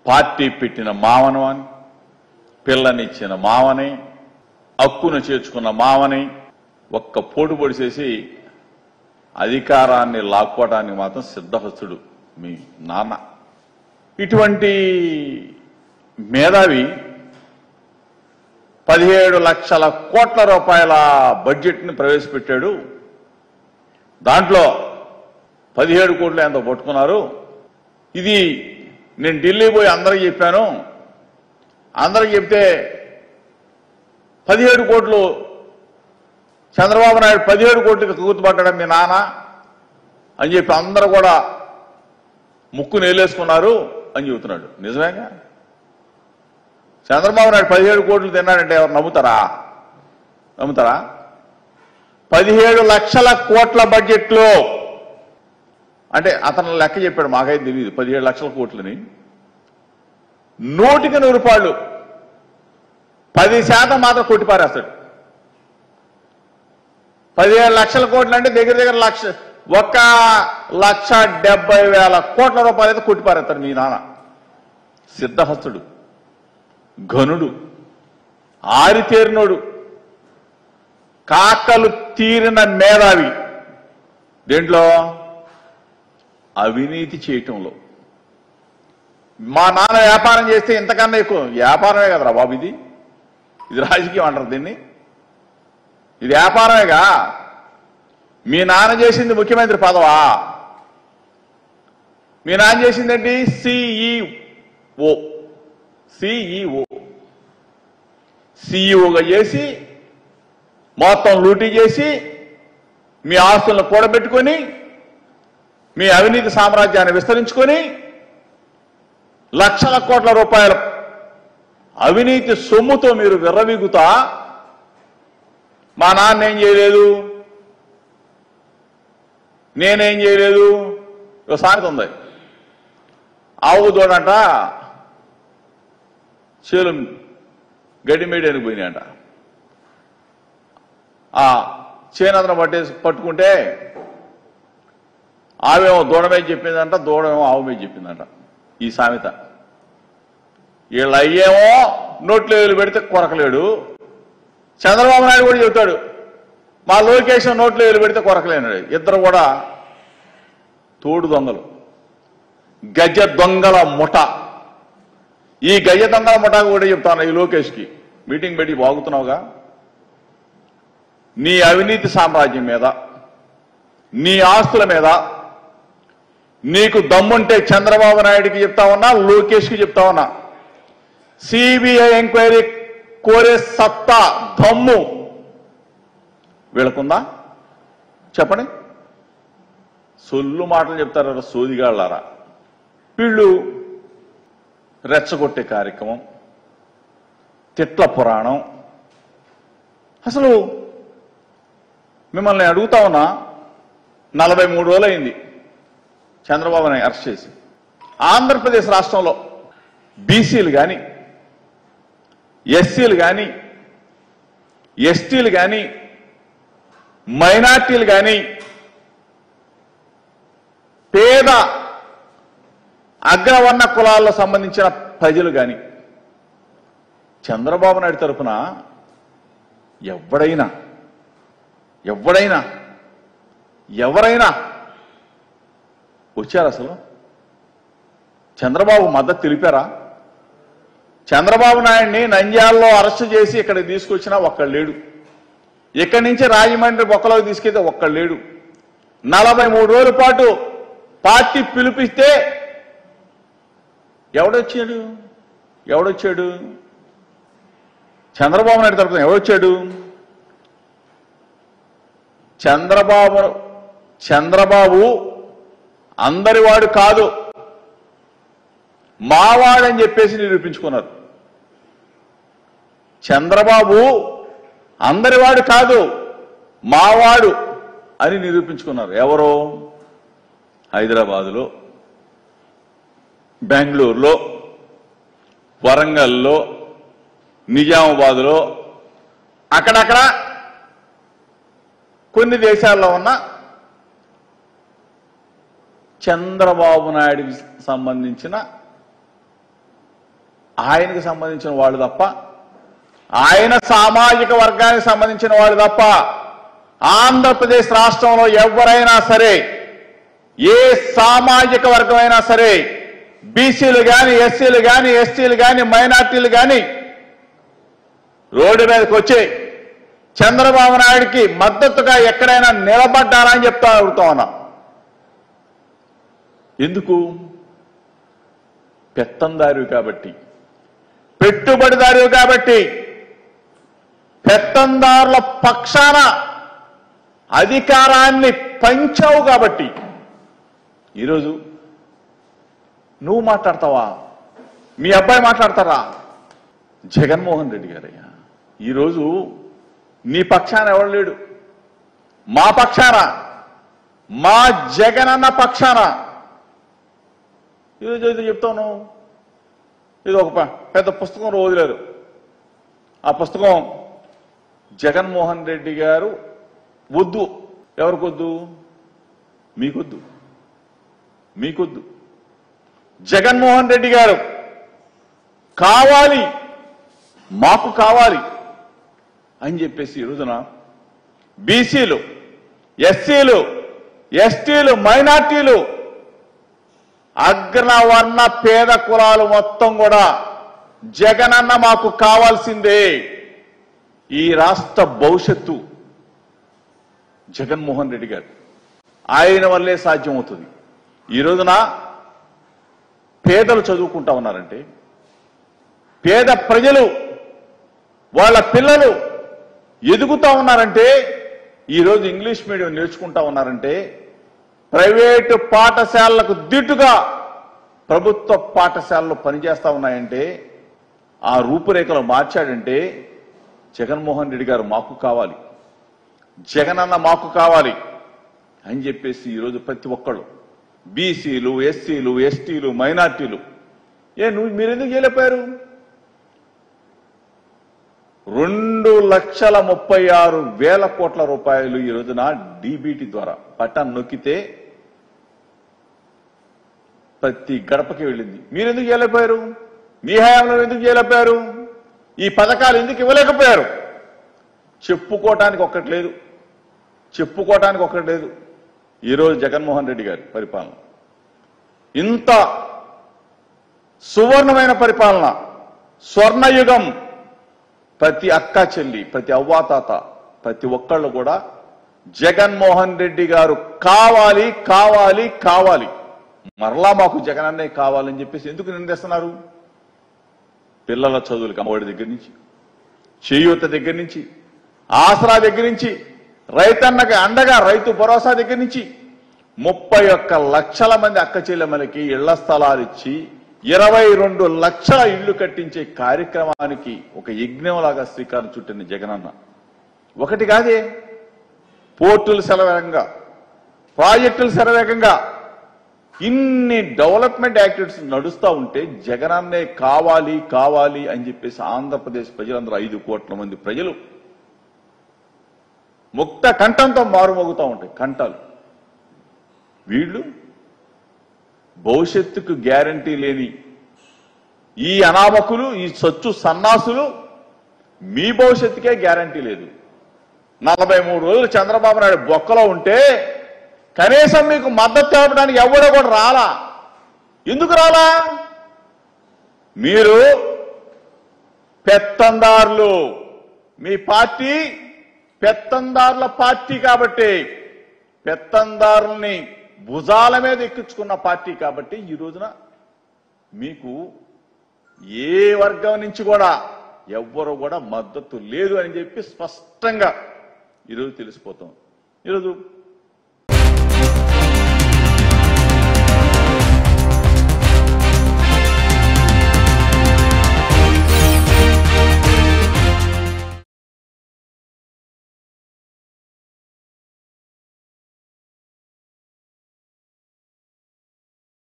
Party పెట్టిన మావను అని, పిల్లనిచ్చిన మావని, హక్కును చేర్చుకున్న మావని ఒక్క పోటు పొడిసేసి అధికారాన్ని లాక్కోవడానికి మాత్రం సిద్ధహస్తుడు మీ నాన్న. ఇటువంటి మేధావి 17 లక్షల కోట్ల రూపాయల బడ్జెట్ని ప్రవేశపెట్టాడు. దాంట్లో 17 కోట్లు ఎంతో పట్టుకున్నారు. ఇది నేను ఢిల్లీ పోయి అందరికి చెప్పాను. అందరికి చెప్తే 17 కోట్లు చంద్రబాబు నాయుడు 17 కోట్లకి గుర్తుపట్టడం మీ నాన్న అని చెప్పి అందరూ కూడా ముక్కు నేలేసుకున్నారు అని చెబుతున్నాడు. నిజమేగా? చంద్రబాబు నాయుడు 17 కోట్లు తిన్నాడంటే ఎవరు నమ్ముతారా? 17 లక్షల కోట్ల బడ్జెట్లో అంటే అతను లెక్క చెప్పాడు, మాకైతే తెలియదు 17 లక్షల కోట్లని. 100కి 100 రూపాయలు 10% మాత్రం కొట్టిపారేస్తాడు. 17 లక్షల కోట్లు అంటే దగ్గర 1,70,000 కోట్ల రూపాయలు అయితే కొట్టిపారేస్తాడు మీ నాన్న. సిద్ధహస్తుడు, ఘనుడు, ఆరితేరినోడు, కాకలు తీరిన మేధావి. దేంట్లో? అవినీతి చేయటంలో. మా నాన్న వ్యాపారం చేస్తే ఇంతకన్నా ఎక్కువ వ్యాపారమే కదరా బాబు. ఇది రాజకీయం అంటారు దీన్ని. ఇది వ్యాపారమేగా. మీ నాన్న చేసింది ముఖ్యమంత్రి పదవా? మీ నాన్న చేసిందేంటి? సిఇఓగా చేసి మొత్తం లూటీ చేసి మీ ఆస్తులను కూడబెట్టుకొని మీ అవినీతి సామ్రాజ్యాన్ని విస్తరించుకొని లక్షల కోట్ల రూపాయల అవినీతి సొమ్ముతో మీరు విర్రవీగుతా మా నాన్న ఏం చేయలేదు, నేనేం చేయలేదు. ఒక సామెత ఉంది, ఆవు దూడంట చేలు గడ్డి మేయడానికి పోయినాయంట. ఆ చేనంతరం పట్టుకుంటే ఆవేమో దూడ మీద చెప్పిందంట, దూడమేమో ఆవు మీద చెప్పిందంట. ఈ సామెత. వీళ్ళు అయ్యేమో నోట్లో వేలు పెడితే కొరకలేడు. చంద్రబాబు నాయుడు కూడా చెబుతాడు, మా లోకేష్ నోట్లో వేలు పెడితే కొరకలేనాడు. ఇద్దరు కూడా తోడు దొంగలు, గజ దొంగల ముఠ. ఈ గజ దొంగల ముఠాకు కూడా చెప్తాను, ఈ లోకేష్కి మీటింగ్ పెట్టి బాగుతున్నావుగా, నీ అవినీతి సామ్రాజ్యం మీద, నీ ఆస్తుల మీద నీకు దమ్ముంటే చంద్రబాబు నాయుడికి చెప్తా ఉన్నా, లోకేష్కి చెప్తా ఉన్నా, సిబిఐ ఎంక్వైరీ కోరే సత్తా దమ్ము వీళ్ళకుందా? చెప్పండి. సొల్లు మాటలు చెప్తారా సోదిగాళ్ళారా? వీళ్ళు రెచ్చగొట్టే కార్యక్రమం, తిట్ల పురాణం. అసలు మిమ్మల్ని అడుగుతా ఉన్నా, 43 రోజులు అయింది చంద్రబాబు నాయుడు అరెస్ట్ చేసి. ఆంధ్రప్రదేశ్ రాష్ట్రంలో బీసీలు కానీ, ఎస్సీలు కానీ, ఎస్టీలు కానీ, మైనార్టీలు కానీ, పేద అగ్రవర్ణ కులాల్లో సంబంధించిన ప్రజలు కానీ చంద్రబాబు నాయుడు తరఫున ఎవరైనా వచ్చారు? అసలు చంద్రబాబు మద్దతు తెలిపారా? చంద్రబాబు నాయుడిని నంద్యాలలో అరెస్టు చేసి ఇక్కడికి తీసుకొచ్చినా ఒక్కడు లేడు. ఇక్కడి నుంచి రాజమండ్రి బొక్కలోకి తీసుకెళ్తే ఒక్కడు లేడు. 43 రోజుల పాటు పార్టీ పిలిపిస్తే ఎవడొచ్చాడు? చంద్రబాబు నాయుడు తరఫున ఎవడొచ్చాడు? చంద్రబాబు అందరివాడు కాదు, మావాడని చెప్పేసి నిరూపించుకున్నారు. చంద్రబాబు అందరివాడు కాదు, మావాడు అని నిరూపించుకున్నారు. ఎవరో హైదరాబాదులో, బెంగళూరులో, వరంగల్లో, నిజామాబాద్లో, అక్కడక్కడ కొన్ని దేశాల్లో ఉన్న చంద్రబాబు నాయుడికి సంబంధించిన ఆయనకు సంబంధించిన వాళ్ళు తప్ప, ఆయన సామాజిక వర్గానికి సంబంధించిన వాళ్ళు తప్ప ఆంధ్రప్రదేశ్ రాష్ట్రంలో ఎవరైనా సరే, ఏ సామాజిక వర్గమైనా సరే, బీసీలు కానీ, ఎస్సీలు కానీ, ఎస్టీలు కానీ, మైనార్టీలు కానీ రోడ్డు మీదకి వచ్చి చంద్రబాబు నాయుడికి మద్దతుగా ఎక్కడైనా నిలబడ్డారా అని అడుగుతా ఉన్నా. ఎందుకు? పెత్తందారు కాబట్టి, పెట్టుబడిదారు కాబట్టి, పెత్తందారుల పక్షాన అధికారాన్ని పంచావు కాబట్టి ఈరోజు నువ్వు మాట్లాడతావా? మీ అబ్బాయి మాట్లాడతారా? జగన్మోహన్ రెడ్డి గారయ్యా, ఈరోజు నీ పక్షాన ఎవడు లేడు. మా పక్షాన, మా జగనన్న పక్షాన ఈరోజు ఏదో చెప్తాను. ఇది ఒక పెద్ద పుస్తకం రోజులేరు. ఆ పుస్తకం జగన్మోహన్ రెడ్డి గారు వద్దు. ఎవరికొద్దు? మీకొద్దు, మీకొద్దు. జగన్మోహన్ రెడ్డి గారు కావాలి, మాకు కావాలి అని చెప్పేసి ఈ రోజున బీసీలు, ఎస్సీలు, ఎస్టీలు, మైనార్టీలు, అగ్రవర్ణ పేద కులాలు మొత్తం కూడా జగనన్న మాకు కావాల్సిందే. ఈ రాష్ట్ర భవిష్యత్తు జగన్మోహన్ రెడ్డి గారు, ఆయన వల్లే సాధ్యమవుతుంది. ఈ రోజున పేదలు చదువుకుంటా ఉన్నారంటే, పేద ప్రజలు వాళ్ళ పిల్లలు ఎదుగుతా ఉన్నారంటే, ఈరోజు ఇంగ్లీష్ మీడియం నేర్చుకుంటా ఉన్నారంటే, ప్రైవేటు పాఠశాలలకు దిట్టుగా ప్రభుత్వ పాఠశాలలు పనిచేస్తా ఉన్నాయంటే, ఆ రూపురేఖలు మార్చాడంటే జగన్మోహన్ రెడ్డి గారు మాకు కావాలి, జగనన్న మాకు కావాలి అని చెప్పేసి ఈరోజు ప్రతి ఒక్కళ్ళు బీసీలు, ఎస్సీలు, ఎస్టీలు, మైనార్టీలు మీరెందుకు చేయలేపారు? 2,36,000 కోట్ల రూపాయలు ఈ రోజున డీబీటీ ద్వారా బటన్ నొక్కితే ప్రతి గడపకి వెళ్ళింది. మీరెందుకు చేయలేకపోయారు? మీ హయాంలో ఎందుకు చేయలేకపోయారు? ఈ పథకాలు ఎందుకు ఇవ్వలేకపోయారు? చెప్పుకోవటానికి ఒక్కటి లేదు, చెప్పుకోవటానికి ఒక్కటి లేదు. ఈరోజు జగన్మోహన్ రెడ్డి గారి పరిపాలన ఇంత సువర్ణమైన పరిపాలన, స్వర్ణయుగం. ప్రతి అక్క చెల్లి, ప్రతి అవ్వాతాత, ప్రతి ఒక్కళ్ళు కూడా జగన్మోహన్ రెడ్డి గారు కావాలి, కావాలి, కావాలి, మరలా మాకు జగనన్నే కావాలని చెప్పేసి ఎందుకు నిర్ణయిస్తున్నారు? పిల్లల చదువులకు అమ్మఒడి దగ్గర నుంచి, చేయూత దగ్గర నుంచి, ఆసరా దగ్గర నుంచి, రైతన్నకి అండగా రైతు భరోసా దగ్గర నుంచి 31 లక్షల మంది అక్క చెల్లెమ్మలకి ఇళ్ల స్థలాలు ఇచ్చి 22 లక్షల ఇళ్లు కట్టించే కార్యక్రమానికి ఒక యజ్ఞంలాగా శ్రీకారం చుట్టిన జగనన్న ఒకటి కాదే, పోర్టులు శరవేగంగా, ప్రాజెక్టులు శరవేగంగా, ఇన్ని డెవలప్మెంట్ యాక్టివిటీస్ నడుస్తూ ఉంటే జగనన్నే కావాలి, కావాలి అని చెప్పేసి ఆంధ్రప్రదేశ్ ప్రజలందరూ 5 కోట్ల మంది ప్రజలు ముక్త కంఠంతో మారుమోగుతూ ఉంటాయి కంఠాలు. వీళ్ళు భవిష్యత్తుకు గ్యారంటీ లేని ఈ అనామకులు, ఈ సచ్చు సన్నాసులు మీ భవిష్యత్తుకే గ్యారంటీ లేదు. 43 రోజులు చంద్రబాబు నాయుడు బొక్కలో ఉంటే కనీసం మీకు మద్దతు తెలపడానికి ఎవడో కూడా రాలా. ఎందుకు రాలా? మీరు పెత్తందారులు, మీ పార్టీ పెత్తందారుల పార్టీ కాబట్టి, పెత్తందారుల్ని భుజాల మీద ఎక్కించుకున్న పార్టీ కాబట్టి ఈ రోజున మీకు ఏ వర్గం నుంచి కూడా ఎవ్వరూ కూడా మద్దతు లేదు అని చెప్పి స్పష్టంగా ఈరోజు తెలిసిపోతాం. ఈరోజు